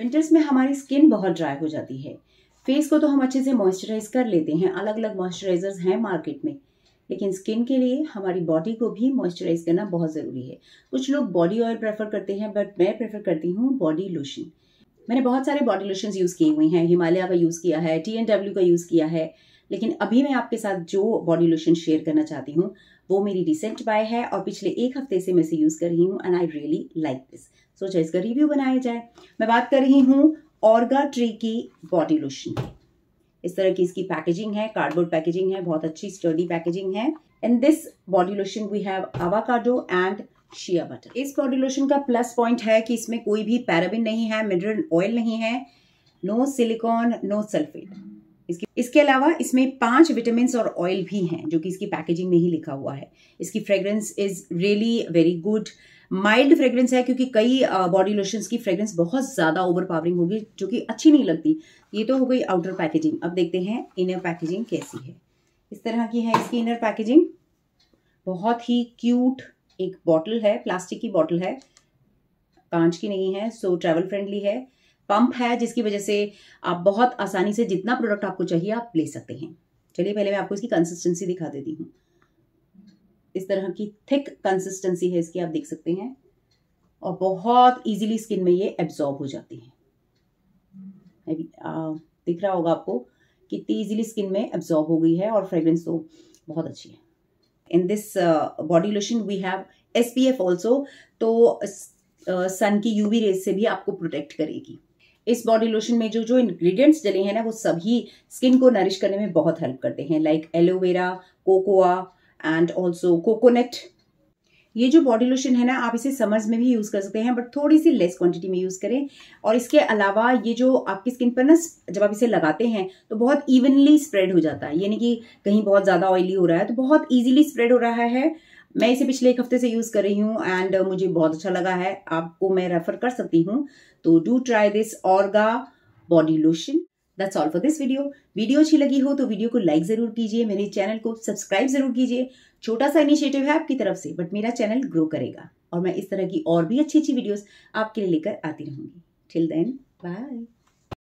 Winters में हमारी skin बहुत ड्राई हो जाती है। फेस को तो हम अच्छे से मॉइस्चराइज कर लेते हैं, अलग अलग मॉइस्चराइजर्स हैं मार्केट में, लेकिन स्किन के लिए हमारी बॉडी को भी मॉइस्चराइज करना बहुत ज़रूरी है। कुछ लोग बॉडी ऑयल प्रेफर करते हैं, बट मैं प्रेफर करती हूँ बॉडी लोशन। मैंने बहुत सारे बॉडी लोशंस यूज़ किए हुए हैं, हिमालय का यूज़ किया है, TNW का यूज़ किया है, लेकिन अभी मैं आपके साथ जो बॉडी लोशन शेयर करना चाहती हूँ वो मेरी रिसेंट बाय है और पिछले 1 हफ्ते से मैं इसे यूज़ कर रही हूँ and I really like this. सोचा इसका रिव्यू बनाया जाए। मैं बात कर रही हूँ ऑर्गा ट्री की बॉडी लोशन की। इस तरह की इसकी पैकेजिंग है, कार्डबोर्ड पैकेजिंग है, बहुत अच्छी स्टर्डी पैकेजिंग है। In this body lotion we have avocado and shea butter. इस बॉडी लोशन का प्लस पॉइंट है कि इसमें कोई भी पैराबिन नहीं है, मिनरल ऑयल नहीं है, नो सिलिकॉन, नो सल्फेट। इसके अलावा इसमें 5 विटामिन और ऑयल भी हैं, जो कि इसकी पैकेजिंग में ही लिखा हुआ है। इसकी fragrance is really very good, mild fragrance है, क्योंकि कई बॉडी लोशंस की फ्रेग्रेंस बहुत ज़्यादा ओवर पावरिंग होगी, जो कि अच्छी नहीं लगती। ये तो हो गई आउटर पैकेजिंग। अब देखते हैं इनर पैकेजिंग कैसी है। इस तरह की है इसकी इनर पैकेजिंग। बहुत ही क्यूट एक बॉटल है, प्लास्टिक की बॉटल है, कांच की नहीं है, सो ट्रैवल फ्रेंडली है। पंप है, जिसकी वजह से आप बहुत आसानी से जितना प्रोडक्ट आपको चाहिए आप ले सकते हैं। चलिए पहले मैं आपको इसकी कंसिस्टेंसी दिखा देती हूँ। इस तरह की थिक कंसिस्टेंसी है इसकी, आप देख सकते हैं, और बहुत इजीली स्किन में ये एब्जॉर्ब हो जाती है। दिख रहा होगा आपको कितनी इजीली स्किन में एब्जॉर्ब हो गई है, और फ्रेग्रेंस तो बहुत अच्छी है। In this body lotion we have SPF also, तो सन की UV रेज से भी आपको प्रोटेक्ट करेगी। इस बॉडी लोशन में जो जो इंग्रेडिएंट्स डले हैं ना, वो सभी स्किन को नरिश करने में बहुत हेल्प करते हैं, like aloe vera, cocoa and also coconut. ये जो बॉडी लोशन है ना, आप इसे समर्स में भी यूज़ कर सकते हैं, बट थोड़ी सी लेस क्वांटिटी में यूज़ करें। और इसके अलावा ये जो आपकी स्किन पर ना, जब आप इसे लगाते हैं तो बहुत इवनली स्प्रेड हो जाता है, यानी कि कहीं बहुत ज़्यादा ऑयली हो रहा है तो बहुत ईजिली स्प्रेड हो रहा है। मैं इसे पिछले 1 हफ्ते से यूज़ कर रही हूँ एंड मुझे बहुत अच्छा लगा है। आपको मैं रेफर कर सकती हूँ, तो do try this Orga body lotion. That's all for this video. Video अच्छी लगी हो तो वीडियो को लाइक जरूर कीजिए, मेरे चैनल को सब्सक्राइब जरूर कीजिए। छोटा सा इनिशिएटिव है आपकी तरफ से, बट मेरा चैनल ग्रो करेगा और मैं इस तरह की और भी अच्छी अच्छी वीडियोस आपके लिए लेकर आती रहूंगी। Till then, bye.